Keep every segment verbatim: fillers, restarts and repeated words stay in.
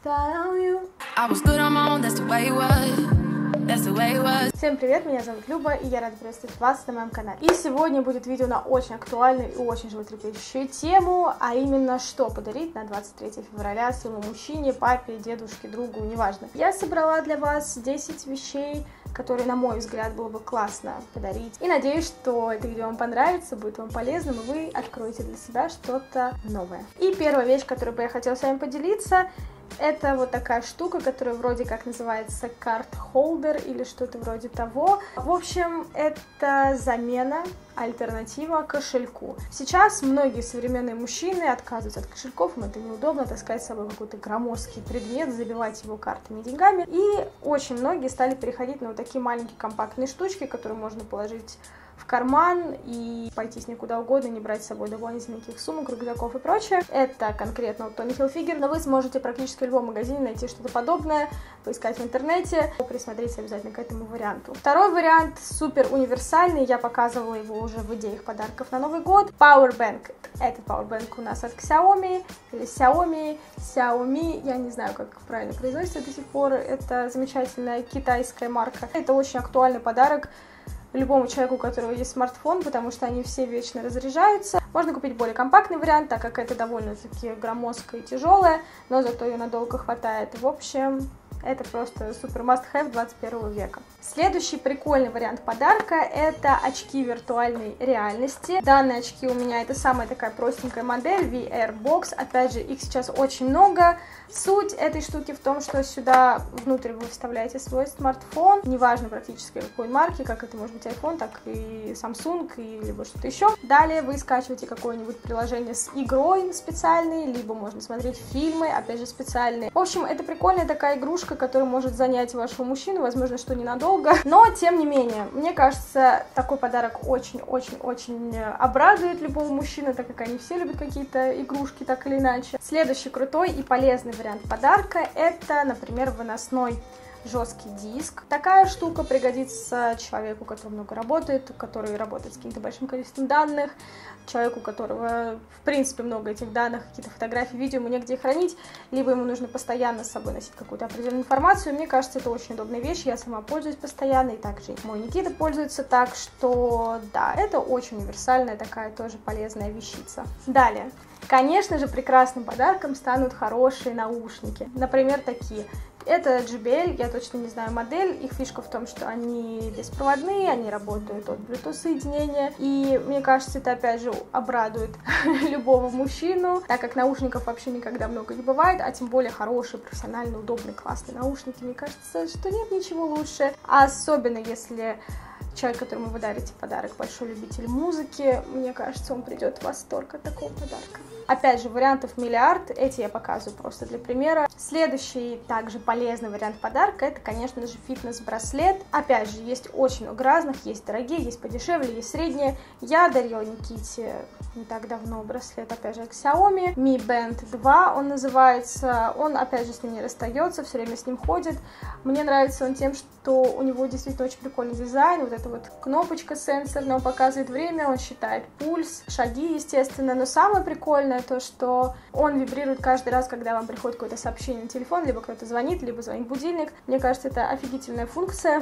Всем привет, меня зовут Люба, и я рада приветствовать вас на моем канале. И сегодня будет видео на очень актуальную и очень животрепещущую тему, а именно, что подарить на двадцать третье февраля своему мужчине, папе, дедушке, другу, неважно. Я собрала для вас десять вещей, которые, на мой взгляд, было бы классно подарить. И надеюсь, что это видео вам понравится, будет вам полезным, и вы откроете для себя что-то новое. И первая вещь, которой бы я хотела с вами поделиться, это вот такая штука, которая вроде как называется карт-холдер или что-то вроде того. В общем, это замена, альтернатива кошельку. Сейчас многие современные мужчины отказываются от кошельков, им это неудобно, таскать с собой какой-то громоздкий предмет, забивать его картами и деньгами. И очень многие стали переходить на вот такие маленькие компактные штучки, которые можно положить в карман и пойти с ней куда угодно, не брать с собой дополнительных никаких сумок, рюкзаков и прочее. Это конкретно вот Tommy Hilfiger, но вы сможете практически в любом магазине найти что-то подобное, поискать в интернете, присмотреться обязательно к этому варианту. Второй вариант супер универсальный, я показывала его уже в идеях подарков на Новый год. Powerbank. Этот Powerbank у нас от Xiaomi или Xiaomi, Xiaomi, я не знаю, как правильно произносится до сих пор. Это замечательная китайская марка. Это очень актуальный подарок любому человеку, у которого есть смартфон, потому что они все вечно разряжаются. Можно купить более компактный вариант, так как это довольно-таки громоздкое и тяжелое, но зато ее надолго хватает. В общем, это просто супер must-have двадцать первого века. Следующий прикольный вариант подарка — это очки виртуальной реальности. Данные очки у меня — это самая такая простенькая модель ви ар Box. Опять же, их сейчас очень много. Суть этой штуки в том, что сюда внутрь вы вставляете свой смартфон, неважно практически какой марки, как это может быть iPhone, так и Samsung, и либо что-то еще. Далее вы скачиваете какое-нибудь приложение с игрой специальной, либо можно смотреть фильмы, опять же специальные. В общем, это прикольная такая игрушка, которая может занять вашего мужчину, возможно, что ненадолго, но тем не менее, мне кажется, такой подарок очень-очень-очень обрадует любого мужчину, так как они все любят какие-то игрушки так или иначе. Следующий крутой и полезный вариант подарка — это, например, выносной жесткий диск. Такая штука пригодится человеку, который много работает, который работает с каким-то большим количеством данных, человеку, у которого, в принципе, много этих данных, какие-то фотографии, видео, ему негде их хранить, либо ему нужно постоянно с собой носить какую-то определенную информацию. Мне кажется, это очень удобная вещь, я сама пользуюсь постоянно, и также мой Никита пользуется, так что, да, это очень универсальная такая тоже полезная вещица. Далее. Конечно же, прекрасным подарком станут хорошие наушники, например, такие. Это джей би эл, я точно не знаю модель, их фишка в том, что они беспроводные, они работают от Bluetooth соединения, и мне кажется, это опять же обрадует любого мужчину, так как наушников вообще никогда много не бывает, а тем более хорошие, профессиональные, удобные, классные наушники, мне кажется, что нет ничего лучше, особенно если человек, которому вы дарите подарок, большой любитель музыки, мне кажется, он придет в восторг от такого подарка. Опять же, вариантов миллиард, эти я показываю просто для примера. Следующий также полезный вариант подарка — это, конечно же, фитнес-браслет. Опять же, есть очень много разных, есть дорогие, есть подешевле, есть средние. Я дарила Никите не так давно браслет, опять же, от Xiaomi, Mi Band два он называется. Он, опять же, с ним не расстается, все время с ним ходит. Мне нравится он тем, что у него действительно очень прикольный дизайн, вот эта вот кнопочка сенсорная, он показывает время, он считает пульс, шаги, естественно, но самое прикольное то, что он вибрирует каждый раз, когда вам приходит какое-то сообщение на телефон, либо кто-то звонит, либо звонит будильник. Мне кажется, это офигительная функция.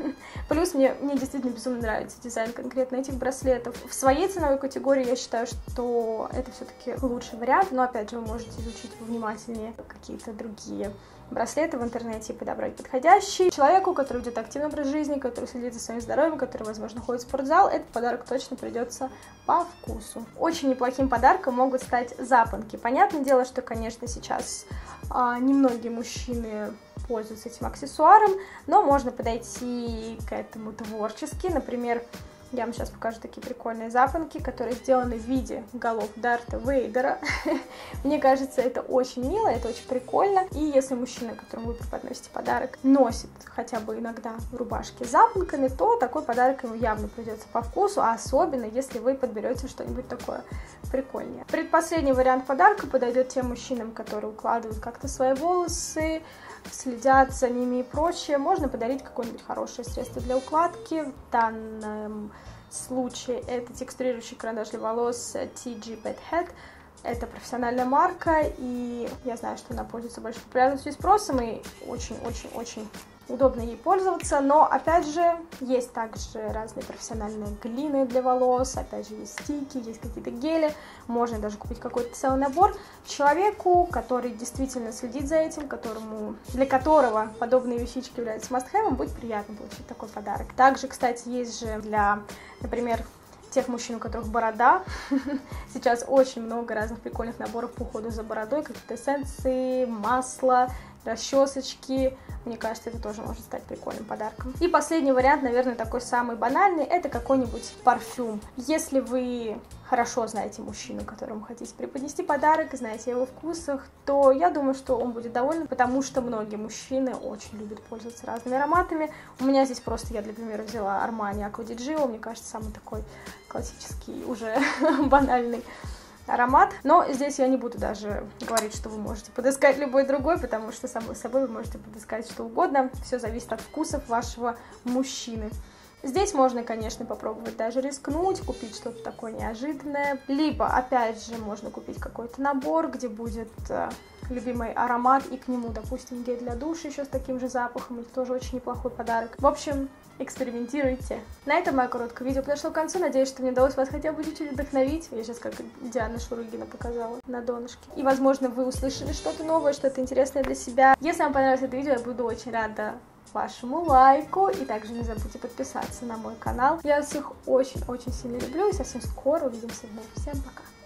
Плюс мне, мне действительно безумно нравится дизайн конкретно этих браслетов. В своей ценовой категории я считаю, что это все-таки лучший вариант, но опять же вы можете изучить внимательнее какие-то другие браслеты в интернете и подобрать подходящий. Человеку, который ведет активный образ жизни, который следит за своим здоровьем, который, возможно, ходит в спортзал, этот подарок точно придется по вкусу. Очень неплохим подарком могут стать запонки. Понятное дело, что, конечно, сейчас а, немногие мужчины пользуются этим аксессуаром, но можно подойти к этому творчески. Например, я вам сейчас покажу такие прикольные запонки, которые сделаны в виде голов Дарта Вейдера. Мне кажется, это очень мило, это очень прикольно. И если мужчина, которому вы преподносите подарок, носит хотя бы иногда рубашки с запонками, то такой подарок ему явно придется по вкусу, а особенно если вы подберете что-нибудь такое прикольнее. Предпоследний вариант подарка подойдет тем мужчинам, которые укладывают как-то свои волосы, следят за ними и прочее. Можно подарить какое-нибудь хорошее средство для укладки. В данном случае это текстурирующий карандаш для волос ти джи Pet Head. Это профессиональная марка, и я знаю, что она пользуется большой популярностью и спросом, и очень-очень-очень удобно ей пользоваться, но, опять же, есть также разные профессиональные глины для волос, опять же, есть стики, есть какие-то гели, можно даже купить какой-то целый набор. Человеку, который действительно следит за этим, которому, для которого подобные вещички являются must-have, будет приятно получить такой подарок. Также, кстати, есть же для, например, тех мужчин, у которых борода. Сейчас очень много разных прикольных наборов по уходу за бородой, какие-то эссенции, масло, расчесочки. Мне кажется, это тоже может стать прикольным подарком. И последний вариант, наверное, такой самый банальный, это какой-нибудь парфюм. Если вы хорошо знаете мужчину, которому хотите преподнести подарок, знаете о его вкусах, то я думаю, что он будет доволен, потому что многие мужчины очень любят пользоваться разными ароматами. У меня здесь просто, я для примера взяла Armani Acqua di Gio, мне кажется, самый такой классический, уже банальный аромат, но здесь я не буду даже говорить, что вы можете подыскать любой другой, потому что само собой вы можете подыскать что угодно, все зависит от вкусов вашего мужчины. Здесь можно, конечно, попробовать даже рискнуть, купить что-то такое неожиданное, либо, опять же, можно купить какой-то набор, где будет э, любимый аромат, и к нему, допустим, гель для душа еще с таким же запахом, это тоже очень неплохой подарок. В общем, экспериментируйте. На этом мое короткое видео подошло к концу. Надеюсь, что мне удалось вас хотя бы чуть-чуть вдохновить. Я сейчас как Диана Шурыгина показала на донышке. И, возможно, вы услышали что-то новое, что-то интересное для себя. Если вам понравилось это видео, я буду очень рада вашему лайку. И также не забудьте подписаться на мой канал. Я всех очень-очень сильно люблю. И совсем скоро увидимся вновь. Всем пока!